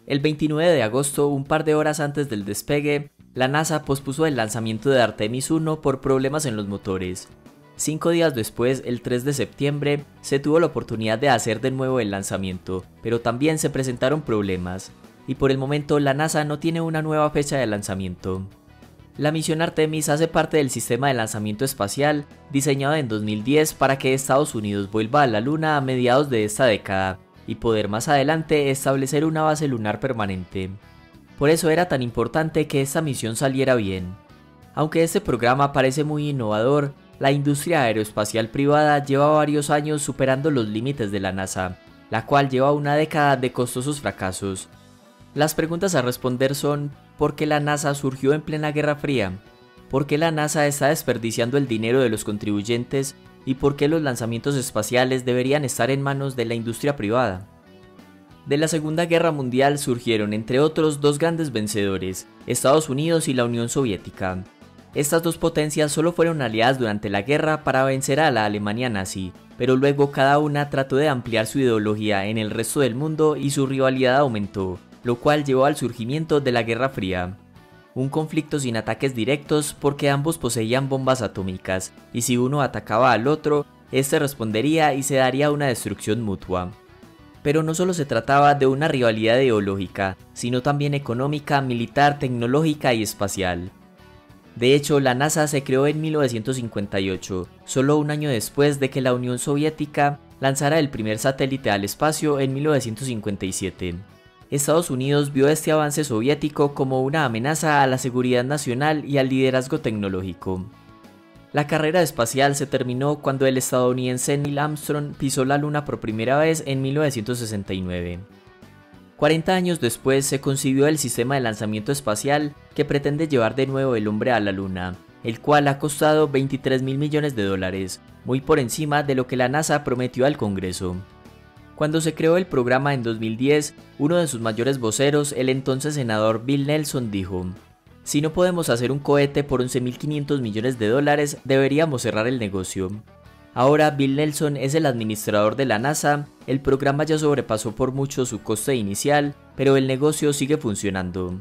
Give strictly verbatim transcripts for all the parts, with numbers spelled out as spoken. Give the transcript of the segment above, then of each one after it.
El veintinueve de agosto, un par de horas antes del despegue, la NASA pospuso el lanzamiento de Artemis uno por problemas en los motores. Cinco días después, el tres de septiembre, se tuvo la oportunidad de hacer de nuevo el lanzamiento, pero también se presentaron problemas, y por el momento la NASA no tiene una nueva fecha de lanzamiento. La misión Artemis hace parte del sistema de lanzamiento espacial diseñado en dos mil diez para que Estados Unidos vuelva a la Luna a mediados de esta década y poder más adelante establecer una base lunar permanente. Por eso era tan importante que esta misión saliera bien. Aunque este programa parece muy innovador, la industria aeroespacial privada lleva varios años superando los límites de la NASA, la cual lleva una década de costosos fracasos. Las preguntas a responder son: ¿por qué la NASA surgió en plena Guerra Fría? ¿Por qué la NASA está desperdiciando el dinero de los contribuyentes? ¿Y por qué los lanzamientos espaciales deberían estar en manos de la industria privada? De la Segunda Guerra Mundial surgieron, entre otros, dos grandes vencedores, Estados Unidos y la Unión Soviética. Estas dos potencias solo fueron aliadas durante la guerra para vencer a la Alemania nazi, pero luego cada una trató de ampliar su ideología en el resto del mundo y su rivalidad aumentó, lo cual llevó al surgimiento de la Guerra Fría. Un conflicto sin ataques directos porque ambos poseían bombas atómicas, y si uno atacaba al otro, este respondería y se daría una destrucción mutua. Pero no solo se trataba de una rivalidad ideológica, sino también económica, militar, tecnológica y espacial. De hecho, la NASA se creó en mil novecientos cincuenta y ocho, solo un año después de que la Unión Soviética lanzara el primer satélite al espacio en mil novecientos cincuenta y siete. Estados Unidos vio este avance soviético como una amenaza a la seguridad nacional y al liderazgo tecnológico. La carrera espacial se terminó cuando el estadounidense Neil Armstrong pisó la Luna por primera vez en mil novecientos sesenta y nueve. cuarenta años después se concibió el sistema de lanzamiento espacial que pretende llevar de nuevo el hombre a la Luna, el cual ha costado veintitrés mil millones de dólares, muy por encima de lo que la NASA prometió al Congreso. Cuando se creó el programa en dos mil diez, uno de sus mayores voceros, el entonces senador Bill Nelson, dijo: "Si no podemos hacer un cohete por once mil quinientos millones de dólares, deberíamos cerrar el negocio". Ahora Bill Nelson es el administrador de la NASA, el programa ya sobrepasó por mucho su coste inicial, pero el negocio sigue funcionando.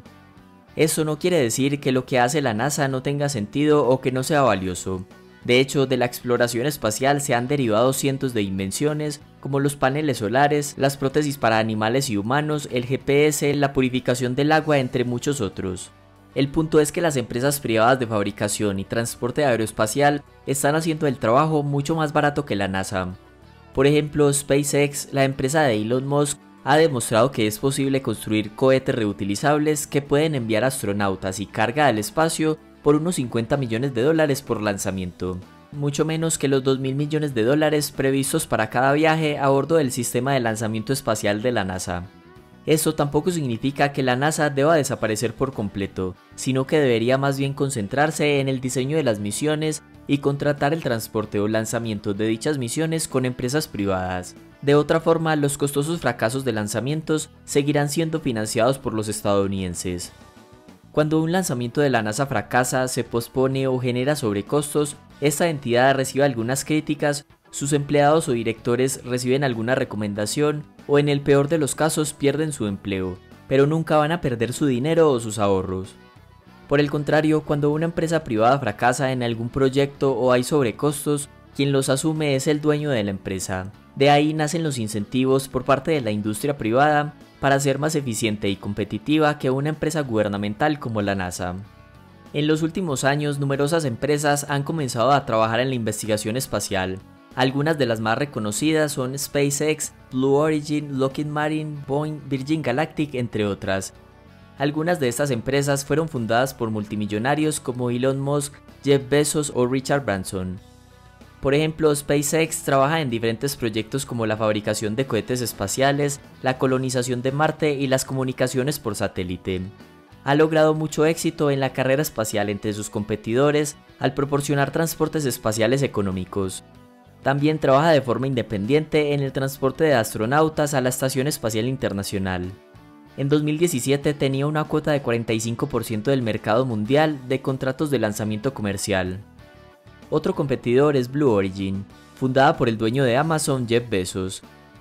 Eso no quiere decir que lo que hace la NASA no tenga sentido o que no sea valioso. De hecho, de la exploración espacial se han derivado cientos de invenciones, como los paneles solares, las prótesis para animales y humanos, el G P S, la purificación del agua, entre muchos otros. El punto es que las empresas privadas de fabricación y transporte aeroespacial están haciendo el trabajo mucho más barato que la NASA. Por ejemplo, SpaceX, la empresa de Elon Musk, ha demostrado que es posible construir cohetes reutilizables que pueden enviar astronautas y carga al espacio por unos cincuenta millones de dólares por lanzamiento, mucho menos que los dos mil millones de dólares previstos para cada viaje a bordo del sistema de lanzamiento espacial de la NASA. Esto tampoco significa que la NASA deba desaparecer por completo, sino que debería más bien concentrarse en el diseño de las misiones y contratar el transporte o lanzamiento de dichas misiones con empresas privadas. De otra forma, los costosos fracasos de lanzamientos seguirán siendo financiados por los estadounidenses. Cuando un lanzamiento de la NASA fracasa, se pospone o genera sobrecostos, esta entidad recibe algunas críticas, sus empleados o directores reciben alguna recomendación o en el peor de los casos pierden su empleo, pero nunca van a perder su dinero o sus ahorros. Por el contrario, cuando una empresa privada fracasa en algún proyecto o hay sobrecostos, quien los asume es el dueño de la empresa. De ahí nacen los incentivos por parte de la industria privada para ser más eficiente y competitiva que una empresa gubernamental como la NASA. En los últimos años, numerosas empresas han comenzado a trabajar en la investigación espacial. Algunas de las más reconocidas son SpaceX, Blue Origin, Lockheed Martin, Boeing, Virgin Galactic, entre otras. Algunas de estas empresas fueron fundadas por multimillonarios como Elon Musk, Jeff Bezos o Richard Branson. Por ejemplo, SpaceX trabaja en diferentes proyectos como la fabricación de cohetes espaciales, la colonización de Marte y las comunicaciones por satélite. Ha logrado mucho éxito en la carrera espacial entre sus competidores al proporcionar transportes espaciales económicos. También trabaja de forma independiente en el transporte de astronautas a la Estación Espacial Internacional. En dos mil diecisiete tenía una cuota de cuarenta y cinco por ciento del mercado mundial de contratos de lanzamiento comercial. Otro competidor es Blue Origin, fundada por el dueño de Amazon, Jeff Bezos.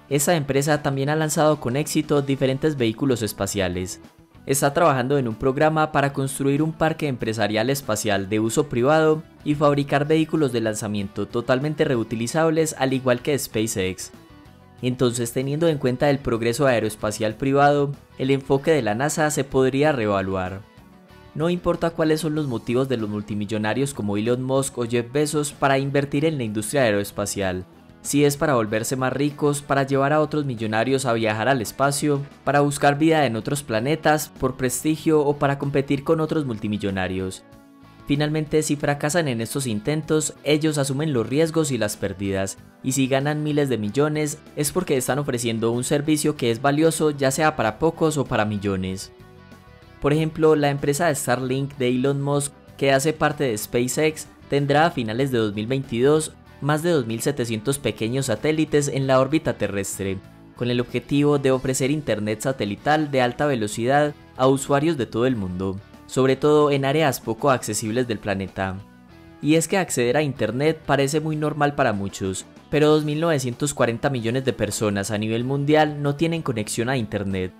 Esta empresa también ha lanzado con éxito diferentes vehículos espaciales. Está trabajando en un programa para construir un parque empresarial espacial de uso privado y fabricar vehículos de lanzamiento totalmente reutilizables al igual que SpaceX. Entonces, teniendo en cuenta el progreso aeroespacial privado, el enfoque de la NASA se podría reevaluar. No importa cuáles son los motivos de los multimillonarios como Elon Musk o Jeff Bezos para invertir en la industria aeroespacial, si es para volverse más ricos, para llevar a otros millonarios a viajar al espacio, para buscar vida en otros planetas, por prestigio o para competir con otros multimillonarios. Finalmente, si fracasan en estos intentos, ellos asumen los riesgos y las pérdidas, y si ganan miles de millones, es porque están ofreciendo un servicio que es valioso ya sea para pocos o para millones. Por ejemplo, la empresa de Starlink de Elon Musk, que hace parte de SpaceX, tendrá a finales de dos mil veintidós más de dos mil setecientos pequeños satélites en la órbita terrestre, con el objetivo de ofrecer internet satelital de alta velocidad a usuarios de todo el mundo, sobre todo en áreas poco accesibles del planeta. Y es que acceder a internet parece muy normal para muchos, pero dos mil novecientos cuarenta millones de personas a nivel mundial no tienen conexión a internet.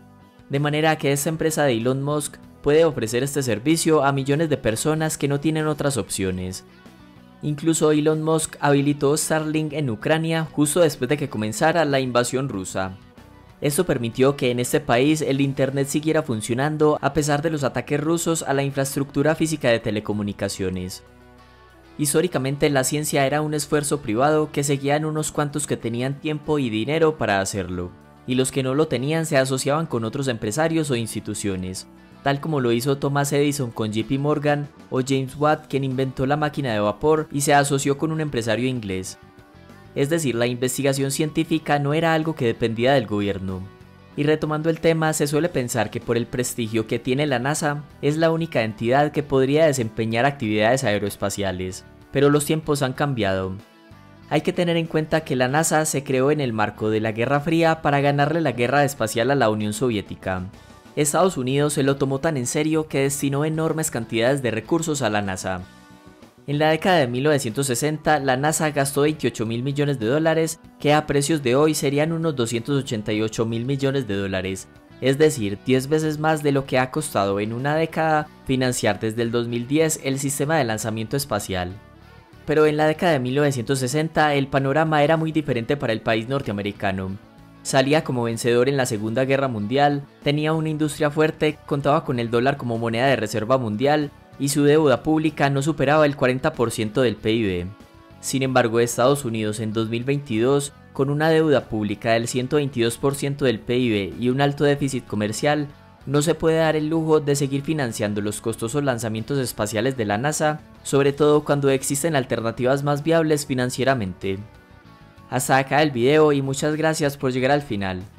De manera que esta empresa de Elon Musk puede ofrecer este servicio a millones de personas que no tienen otras opciones. Incluso Elon Musk habilitó Starlink en Ucrania justo después de que comenzara la invasión rusa. Esto permitió que en este país el internet siguiera funcionando a pesar de los ataques rusos a la infraestructura física de telecomunicaciones. Históricamente la ciencia era un esfuerzo privado que seguían unos cuantos que tenían tiempo y dinero para hacerlo, y los que no lo tenían se asociaban con otros empresarios o instituciones, tal como lo hizo Thomas Edison con J P Morgan o James Watt, quien inventó la máquina de vapor y se asoció con un empresario inglés. Es decir, la investigación científica no era algo que dependía del gobierno. Y retomando el tema, se suele pensar que por el prestigio que tiene la NASA, es la única entidad que podría desempeñar actividades aeroespaciales. Pero los tiempos han cambiado. Hay que tener en cuenta que la NASA se creó en el marco de la Guerra Fría para ganarle la guerra espacial a la Unión Soviética. Estados Unidos se lo tomó tan en serio que destinó enormes cantidades de recursos a la NASA. En la década de mil novecientos sesenta, la NASA gastó veintiocho mil millones de dólares, que a precios de hoy serían unos doscientos ochenta y ocho mil millones de dólares, es decir, diez veces más de lo que ha costado en una década financiar desde el dos mil diez el sistema de lanzamiento espacial. Pero en la década de mil novecientos sesenta el panorama era muy diferente para el país norteamericano. Salía como vencedor en la Segunda Guerra Mundial, tenía una industria fuerte, contaba con el dólar como moneda de reserva mundial y su deuda pública no superaba el cuarenta por ciento del P I B. Sin embargo, Estados Unidos en dos mil veintidós, con una deuda pública del ciento veintidós por ciento del P I B y un alto déficit comercial, no se puede dar el lujo de seguir financiando los costosos lanzamientos espaciales de la NASA, sobre todo cuando existen alternativas más viables financieramente. Hasta acá el video y muchas gracias por llegar al final.